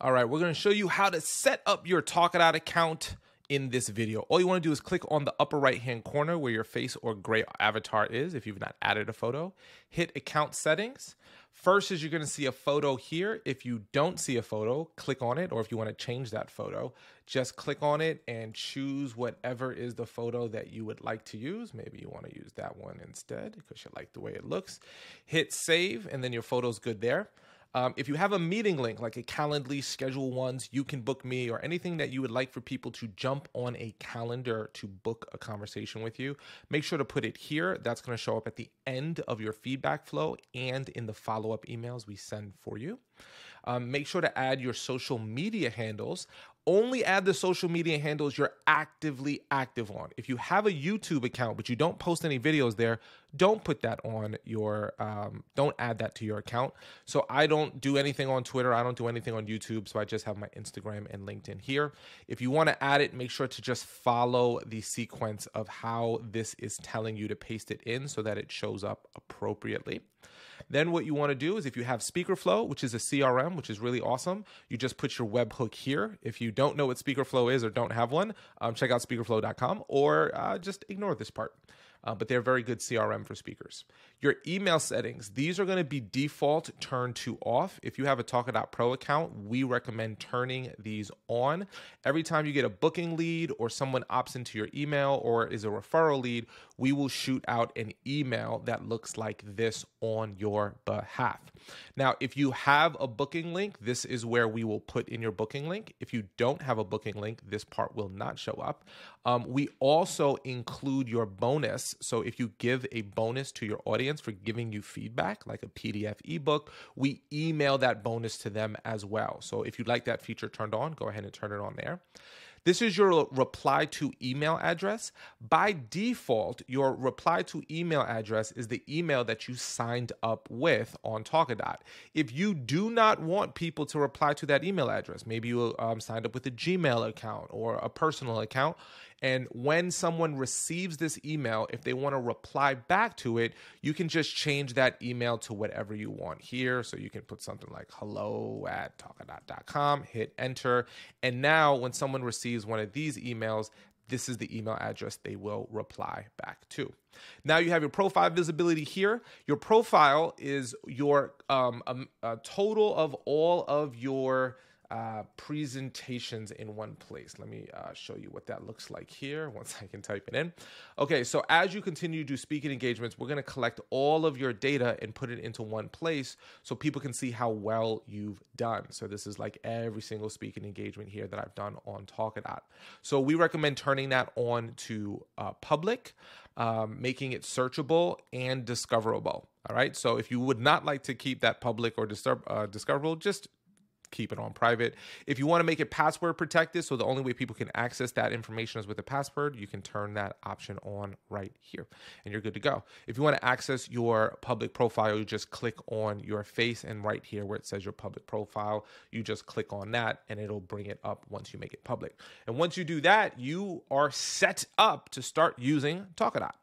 All right, we're going to show you how to set up your Talkadot account in this video. All you want to do is click on the upper right-hand corner where your face or gray avatar is if you've not added a photo. Hit account settings. First is you're going to see a photo here. If you don't see a photo, click on it, or if you want to change that photo, just click on it and choose whatever is the photo that you would like to use. Maybe you want to use that one instead because you like the way it looks. Hit save, and then your photo's good there. If you have a meeting link like a Calendly, Schedule Ones, You Can Book Me, or anything that you would like for people to jump on a calendar to book a conversation with you, make sure to put it here. That's going to show up at the end of your feedback flow and in the follow-up emails we send for you. Make sure to add your social media handles. Only add the social media handles you're actively active on. If you have a YouTube account, but you don't post any videos there, don't put that on your, don't add that to your account. So I don't do anything on Twitter. I don't do anything on YouTube. So I just have my Instagram and LinkedIn here. If you want to add it, make sure to just follow the sequence of how this is telling you to paste it in so that it shows up appropriately. Then what you want to do is if you have SpeakerFlow, which is a CRM, which is really awesome, you just put your webhook here. If you don't know what SpeakerFlow is or don't have one, check out speakerflow.com or just ignore this part. But they're very good CRM for speakers. Your email settings, these are going to be default turned to off. If you have a Talkadot Pro account, we recommend turning these on. Every time you get a booking lead or someone opts into your email or is a referral lead, we will shoot out an email that looks like this on your behalf. Now, if you have a booking link, this is where we will put in your booking link. If you don't have a booking link, this part will not show up. We also include your bonus. So if you give a bonus to your audience for giving you feedback, like a PDF ebook, we email that bonus to them as well. So if you'd like that feature turned on, go ahead and turn it on there. This is your reply to email address. By default, your reply to email address is the email that you signed up with on Talkadot. If you do not want people to reply to that email address, maybe you signed up with a Gmail account or a personal account, and when someone receives this email, if they want to reply back to it, you can just change that email to whatever you want here. So you can put something like hello@talkadot.com, hit enter. And now when someone receives one of these emails, this is the email address they will reply back to. Now you have your profile visibility here. Your profile is your total of all of your presentations in one place. Let me show you what that looks like here once I can type it in. Okay, so as you continue to do speaking engagements, we're going to collect all of your data and put it into one place so people can see how well you've done. So this is like every single speaking engagement here that I've done on Talkadot. So we recommend turning that on to public, making it searchable and discoverable. All right, so if you would not like to keep that public or discoverable, just keep it on private. If you want to make it password protected, so the only way people can access that information is with a password, you can turn that option on right here and you're good to go. If you want to access your public profile, you just click on your face, and right here where it says your public profile, you just click on that and it'll bring it up once you make it public. And once you do that, you are set up to start using Talkadot.